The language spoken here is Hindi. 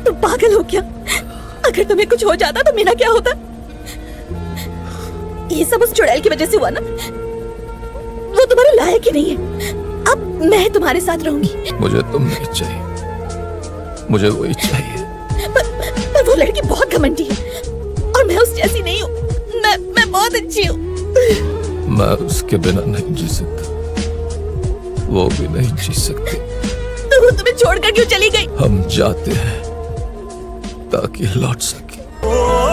तुम पागल हो क्या? अगर तुम्हें कुछ हो जाता तो मेरा क्या होता? ये सब उस चुड़ैल की वजह से हुआ ना? वो तुम्हारे लायक ही नहीं है। अब मैं तुम्हारे साथ रहूंगी। मुझे तुम नहीं चाहिए, मुझे वही चाहिए। पर वो लड़की बहुत घमंडी है और मैं उस जैसी नहीं हूँ। मैं बहुत अच्छी हूँ। मैं उसके बिना नहीं जी सकता, वो भी नहीं जी सकती। तो वो तुम्हें छोड़कर क्यों चली गई? हम जाते हैं ताकि लौट सके।